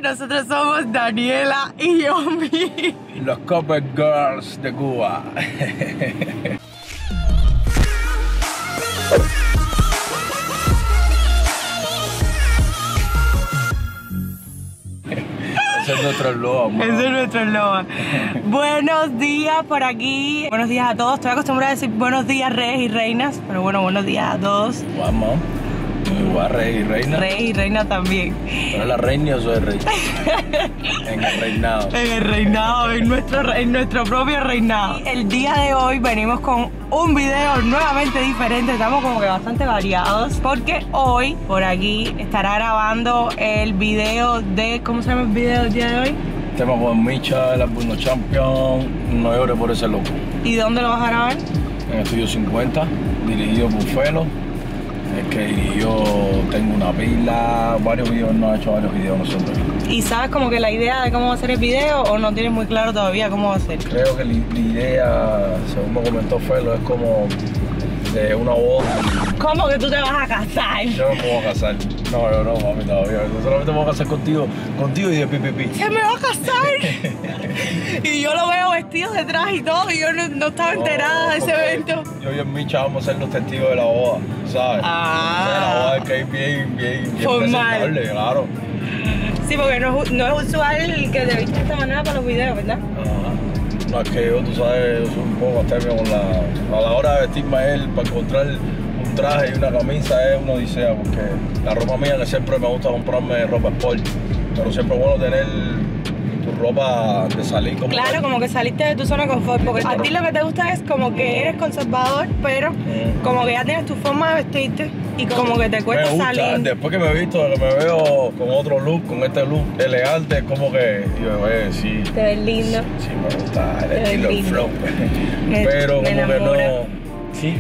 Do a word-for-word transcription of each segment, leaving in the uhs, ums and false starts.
nosotros somos Daniela y Yomi. Los Cover Girls de Cuba. Ese es nuestro eslogan. Ese es nuestro eslogan. Buenos días por aquí. Buenos días a todos. Estoy acostumbrada a decir buenos días, reyes y reinas. Pero bueno, buenos días a todos. Vamos. Igual rey y reina. Rey y reina también. ¿Pero la reina o soy rey? En el reinado. En el reinado, en nuestro, en nuestro propio reinado. El día de hoy venimos con un video nuevamente diferente. Estamos como que bastante variados. Porque hoy, por aquí, estará grabando el video de... ¿Cómo se llama el video del día de hoy? Tema con Micha, el Albuno Champion. No llores por ese loco. ¿Y dónde lo vas a grabar? En Estudio cincuenta, dirigido por Felo. Es que yo tengo una pila, varios videos, no he hecho varios videos nosotros. ¿Y sabes como que la idea de cómo va a ser el video o no tienes muy claro todavía cómo va a ser? Creo que la, la idea, según me comentó Felo, es como de una boda. ¿Cómo que tú te vas a casar? Yo no me voy a casar. No, no, no, mami, todavía. Yo solamente me voy a casar contigo, contigo y de pi, pi, pi. ¿Se me va a casar? Y yo lo veo vestido detrás y todo, y yo no, no estaba enterada no, de ese evento. Yo y el Micha vamos a ser los testigos de la boda, ¿sabes? Ah. O sea, la boda es que es bien, bien, bien formal. Presentable, claro. Sí, porque no es, no es usual que te vistas de esta manera para los videos, ¿verdad? Ajá. No, es que yo, tú sabes, yo soy un poco astemio con la... A la hora de vestirme a él para encontrar un traje y una camisa es una odisea, porque la ropa mía que siempre me gusta comprarme ropa sport, pero siempre es bueno tener tu ropa de salir como... Claro, tal. Como que saliste de tu zona de confort, porque a ti lo que te gusta es como que eres conservador, pero mm. como que ya tienes tu forma de vestirte y como que te cuesta me gusta, salir. Después que me he visto, que me veo con otro look, con este look elegante, es como que yo, eh, sí. Te ves lindo. Sí, sí me gusta el te estilo, el flow. Me, pero me como enamora. que no... Sí.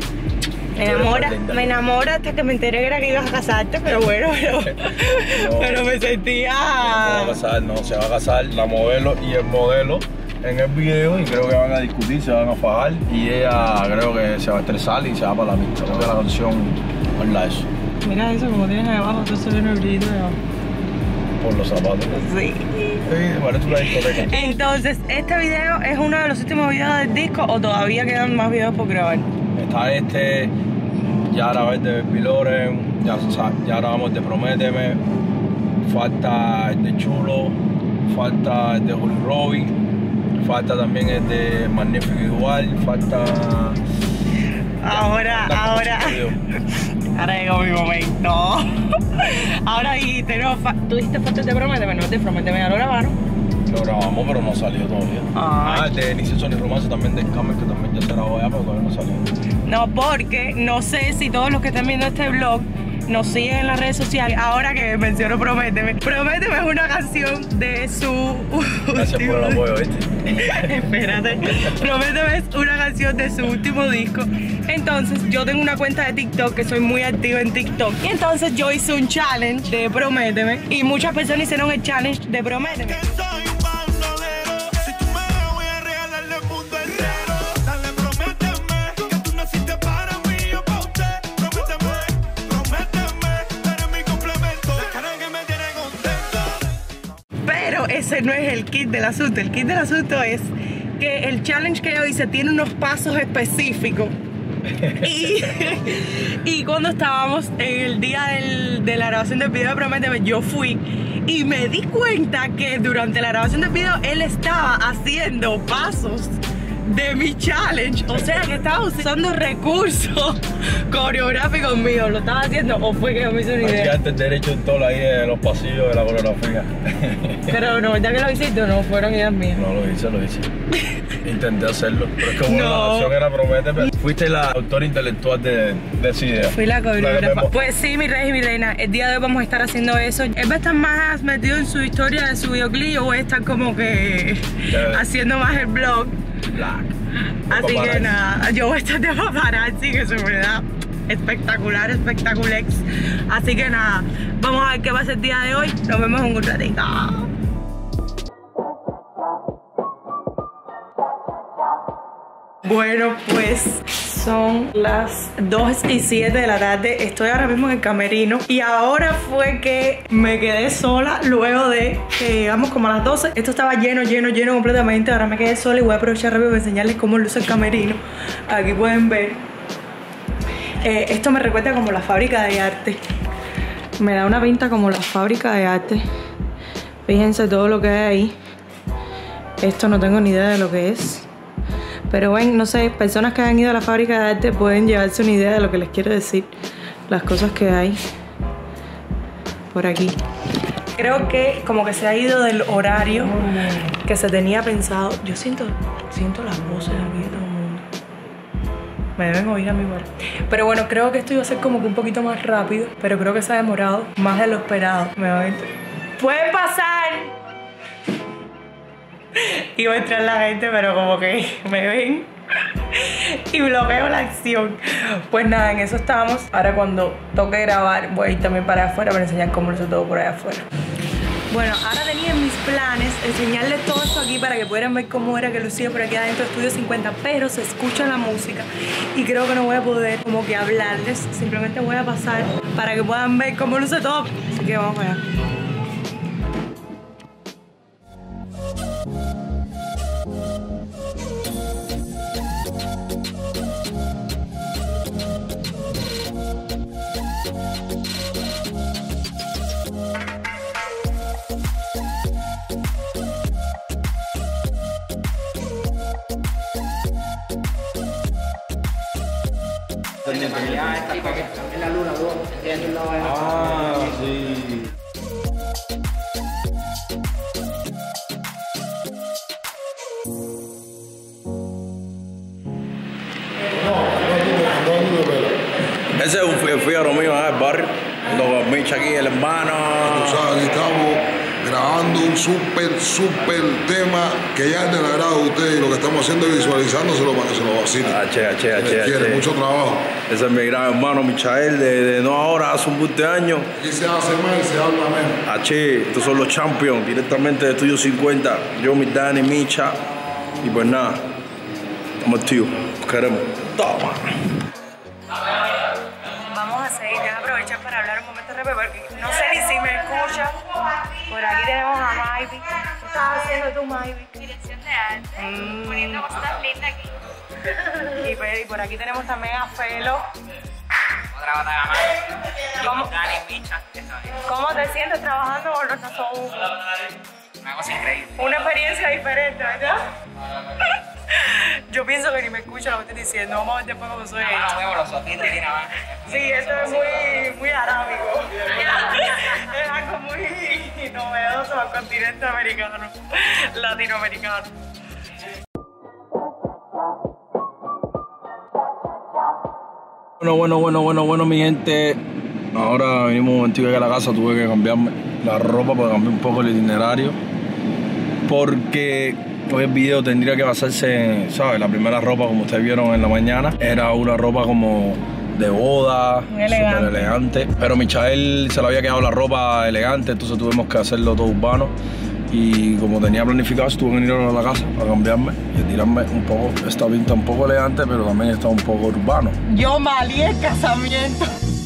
Me enamora, me enamora hasta que me enteré que era que ibas a casarte, pero bueno, pero, no, pero me sentía... No se va a casar, no, se va a casar la modelo y el modelo en el video y creo que van a discutir, se van a fajar y ella creo que se va a estresar y se va para la pista. Creo que la canción habla eso. Mira eso, como tienes ahí abajo, tú se ve el brillito de abajo. Por los zapatos. Sí. Sí, parece una discoteca. Entonces, ¿este video es uno de los últimos videos del disco o todavía quedan más videos por grabar? Está este, ya grabé el de Baby Loren, ya, ya grabamos el de Prométeme, falta el de Chulo, falta el de Julio Robin, falta también el de Magnífico Igual, falta... Ahora, ya, ahora... Ahora llegó mi momento. Ahora y tenemos... ¿Tuviste fotos de Prométeme? No, de Prométeme ya lo grabaron. Lo grabamos, pero no salió todavía. Ay. Ah, el de Inicio Sony Romance también del Camer, que también ya se grabó ya, pero todavía no salió. No, porque no sé si todos los que están viendo este vlog nos siguen en las redes sociales. Ahora que menciono Prométeme. Prométeme es una canción de su... Gracias por el apoyo, ¿viste? Espérate. Prométeme es una canción de su último disco. Entonces yo tengo una cuenta de TikTok que soy muy activa en TikTok. Y entonces yo hice un challenge de Prométeme y muchas personas hicieron el challenge de Prométeme. Ese no es el kit del asunto. El kit del asunto es que el challenge que yo hice tiene unos pasos específicos. Y, y cuando estábamos en el día del, de la grabación del video de Prométeme, yo fui y me di cuenta que durante la grabación del video él estaba haciendo pasos de mi challenge, o sea que estaba usando recursos coreográficos míos. ¿Lo estaba haciendo o fue que yo me hice una idea? Antes derecho en todo ahí en los pasillos de la coreografía. Pero no, ¿verdad que lo hiciste o no? Fueron ideas mías. No, lo hice, lo hice. Intenté hacerlo, pero es que como no. La canción era Prométeme. Fuiste la autora intelectual de, de esa idea. Fui la coreógrafa. Pues sí, mi rey y mi reina, el día de hoy vamos a estar haciendo eso. Él va a estar más metido en su historia de su videoclip, yo voy a estar como que yeah. haciendo más el blog. Black. Así paparazzi. Que nada, yo voy a estar de paparazzi, que se me da espectacular, espectaculex. Así que nada, vamos a ver qué va a ser el día de hoy. Nos vemos en un ratito. Bueno, pues son las dos y siete de la tarde. Estoy ahora mismo en el camerino. Y ahora fue que me quedé sola luego de que llegamos como a las doce. Esto estaba lleno, lleno, lleno completamente. Ahora me quedé sola y voy a aprovechar rápido para enseñarles cómo luce el camerino. Aquí pueden ver. Eh, esto me recuerda como la fábrica de arte. Me da una pinta como la fábrica de arte. Fíjense todo lo que hay ahí. Esto no tengo ni idea de lo que es. Pero ven, no sé, personas que han ido a la fábrica de arte pueden llevarse una idea de lo que les quiero decir. Las cosas que hay por aquí. Creo que como que se ha ido del horario que se tenía pensado. Yo siento, siento las voces aquí de todo el mundo. Me deben oír a mí igual. Pero bueno, creo que esto iba a ser como que un poquito más rápido. Pero creo que se ha demorado más de lo esperado. Me va a entrar. ¡Pueden pasar! Iba a entrar la gente, pero como que me ven y bloqueo la acción. Pues nada, en eso estamos. Ahora cuando toque grabar voy a ir también para afuera para enseñar cómo luce todo por allá afuera. Bueno, ahora tenía en mis planes enseñarles todo esto aquí para que pudieran ver cómo era que lucía por aquí adentro de Estudio cincuenta, pero se escucha la música y creo que no voy a poder como que hablarles. Simplemente voy a pasar para que puedan ver cómo luce todo. Así que vamos allá. En la luna, Ah, sí. Ese es un fíjaro mío en el barrio, los Micha aquí, el hermano. Tú sabes, estamos grabando un súper, súper tema que ya es del agrado de ustedes y lo que estamos haciendo es visualizándoselo para que se lo vacilen. H, H, H, Quiere mucho trabajo. Ese es mi gran hermano Michael, de, de no ahora, hace un bus de años. Aquí se hace más y se habla menos. H, estos son los champions, directamente de Estudio cincuenta. Yo, mi Dani, Micha. Y pues nada, estamos tíos, queremos. Toma. Vamos a seguir, voy a aprovechar para hablar un momento rápido porque no sé ni si me escuchan. Por aquí tenemos a Maybe. ¿Qué estás haciendo tú, Maybe? Dirección de arte, Mm. poniendo cosas lindas aquí. Y, pues, y por aquí tenemos también a Felo. Otra batalla más. ¿Cómo? Dani, Micha, eso es. ¿Cómo te sientes trabajando con los Nasobuco? Una cosa increíble. Una experiencia diferente, ¿verdad? Yo pienso que ni me escucha lo que estoy diciendo. Vamos a ver después cómo soy. Nada más vemos los ojitos y nada más. Sí, esto es muy, muy arábigo. Es algo muy novedoso al continente americano, latinoamericano. Bueno, bueno, bueno, bueno, bueno, mi gente. Ahora venimos un momentico aquí a la casa, tuve que cambiarme la ropa para cambiar un poco el itinerario. Porque hoy el video tendría que basarse, ¿sabes? La primera ropa, como ustedes vieron en la mañana, era una ropa como de boda, súper elegante. Pero Michael se le había quedado la ropa elegante, entonces tuvimos que hacerlo todo urbano. Y como tenía planificado, tuve que venir a la casa a cambiarme y a tirarme un poco, esta pinta un poco elegante, pero también está un poco urbano. Yo malí el casamiento.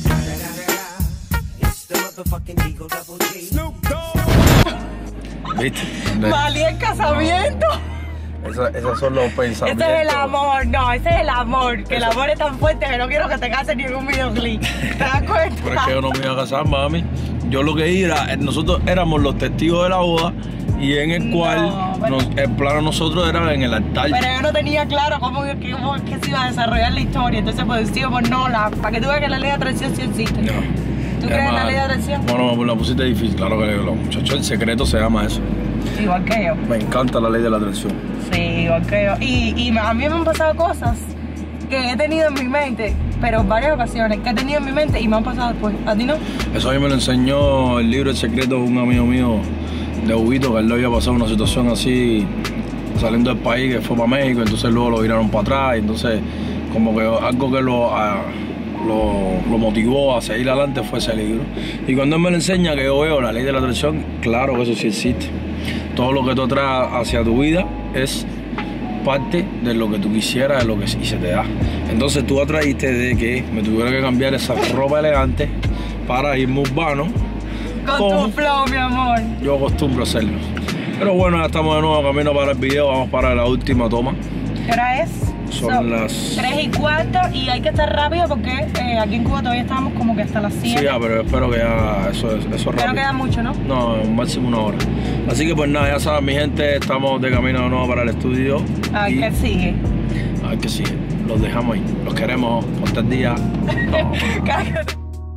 ¿Viste? Malí el casamiento. Esa, esos son los pensamientos. Ese es el amor, no, ese es el amor. Que el amor es tan fuerte que no quiero que te cases ni en un videoclip. ¿Te das cuenta? Pero es que yo no me iba a casar, mami. Yo lo que era, nosotros éramos los testigos de la boda y en el cual No, pero- nos- el plano de nosotros era en el altar. Pero yo no tenía claro cómo, que- cómo es que se iba a desarrollar la historia. Entonces, pues sí, pues no, la, para que tú veas que la ley de atracción sí existe. No. ¿Tú crees en la ley de atracción? Bueno, pues la pusiste difícil, claro que los muchachos, el secreto se llama eso. Igual que yo. Me encanta la ley de la atracción. Sí, igual que yo. Y, y a mí me han pasado cosas que he tenido en mi mente, pero en varias ocasiones, que he tenido en mi mente y me han pasado después. ¿A ti no? Eso a mí me lo enseñó el libro El Secreto de un amigo mío de Huguito, que él le había pasado una situación así saliendo del país, que fue para México, entonces luego lo viraron para atrás, y entonces como que algo que lo, a, lo, lo motivó a seguir adelante fue ese libro. Y cuando él me lo enseña, que yo veo la ley de la atracción, claro que eso sí existe. Todo lo que tú atraes hacia tu vida es parte de lo que tú quisieras, de lo que y se te da. Entonces tú atraíste de que me tuviera que cambiar esa ropa elegante para irme urbano. Con como tu flow, mi amor. yo acostumbro a hacerlo. Pero bueno, ya estamos de nuevo camino para el video, vamos para la última toma. ¿Qué hora es? Son las... tres y cuarto y hay que estar rápido porque eh, aquí en Cuba todavía estamos como que hasta las siete. Sí, ya, pero espero que ya eso es eso es Pero rápido. no queda mucho, ¿no? No, máximo una hora. Así que pues nada, ya saben mi gente, estamos de camino de nuevo para el estudio. A ver y qué sigue. a ver qué sigue. Los dejamos ahí. Los queremos. Ponte el día. No. Cállate.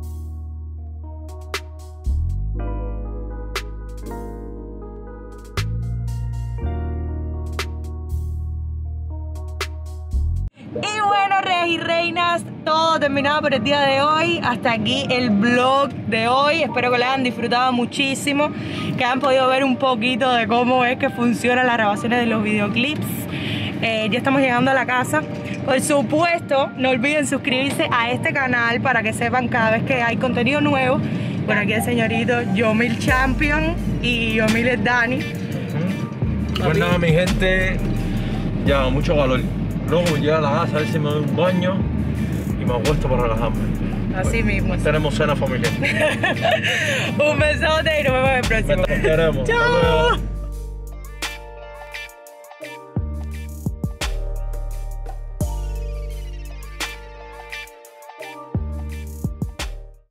Y bueno, reyes y reinas, todo terminado por el día de hoy. Hasta aquí el vlog de hoy. Espero que lo hayan disfrutado muchísimo, que hayan podido ver un poquito de cómo es que funcionan las grabaciones de los videoclips. Eh, ya estamos llegando a la casa. Por supuesto, no olviden suscribirse a este canal para que sepan cada vez que hay contenido nuevo. Por aquí el señorito Yomil Champion y Yomil es Dani. Pues nada, mi gente, ya mucho calor. Luego llego a la casa a ver si me doy un baño y me acuesto para relajarme. Así mismo. Pues tenemos cena familiar. Un besote y nos vemos en el próximo. Te queremos. Chao. Hasta luego.